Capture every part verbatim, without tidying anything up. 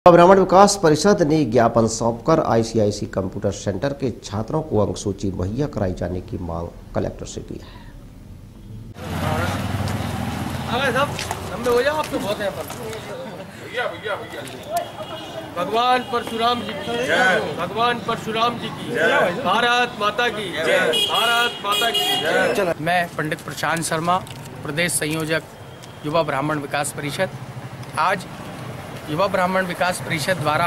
ब्राह्मण विकास परिषद ने ज्ञापन सौंपकर आईसीआईसी कंप्यूटर सेंटर के छात्रों को अंक सूची मुहैया कराई जाने की मांग कलेक्टर से की है। भगवान परशुराम जी की भगवान परशुराम जी की भारत माता की भारत माता की। मैं पंडित प्रशांत शर्मा, प्रदेश संयोजक युवा ब्राह्मण विकास परिषद। आज युवा ब्राह्मण विकास परिषद द्वारा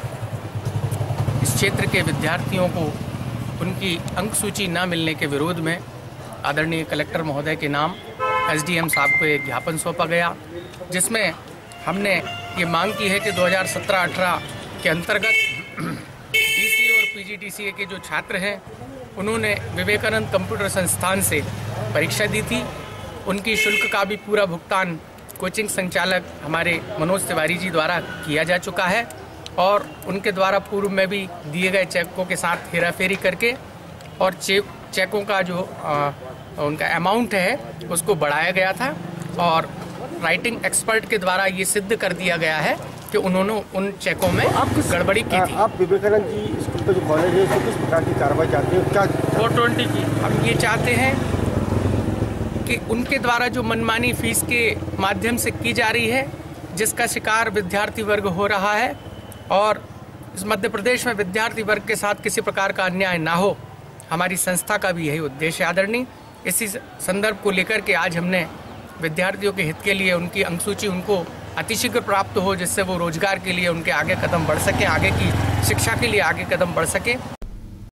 इस क्षेत्र के विद्यार्थियों को उनकी अंक सूची न मिलने के विरोध में आदरणीय कलेक्टर महोदय के नाम एसडीएम साहब को एक ज्ञापन सौंपा गया, जिसमें हमने ये मांग की है कि दो हज़ार सत्रह अठारह के अंतर्गत डीसीए और पीजीडीसीए के जो छात्र हैं उन्होंने विवेकानंद कंप्यूटर संस्थान से परीक्षा दी थी। उनकी शुल्क का भी पूरा भुगतान कोचिंग संचालक हमारे मनोज तिवारी जी द्वारा किया जा चुका है और उनके द्वारा पूर्व में भी दिए गए चेकों के साथ हेराफेरी करके और चेक चेकों का जो आ, उनका अमाउंट है उसको बढ़ाया गया था और राइटिंग एक्सपर्ट के द्वारा ये सिद्ध कर दिया गया है कि उन्होंने उन चेकों में गड़बड़ी की थी। आप विवेकानंद जी स्कूल का जो कॉलेज है उसको किस प्रकार की कार्रवाई चाहते हैं? क्या फोर ट्वेंटी की हम ये चाहते हैं कि उनके द्वारा जो मनमानी फीस के माध्यम से की जा रही है, जिसका शिकार विद्यार्थी वर्ग हो रहा है और इस मध्य प्रदेश में विद्यार्थी वर्ग के साथ किसी प्रकार का अन्याय ना हो, हमारी संस्था का भी यही उद्देश्य है आदरणीय। इसी संदर्भ को लेकर के आज हमने विद्यार्थियों के हित के लिए उनकी अंक सूची उनको अतिशीघ्र प्राप्त हो, जिससे वो रोजगार के लिए उनके आगे कदम बढ़ सके, आगे की शिक्षा के लिए आगे कदम बढ़ सके।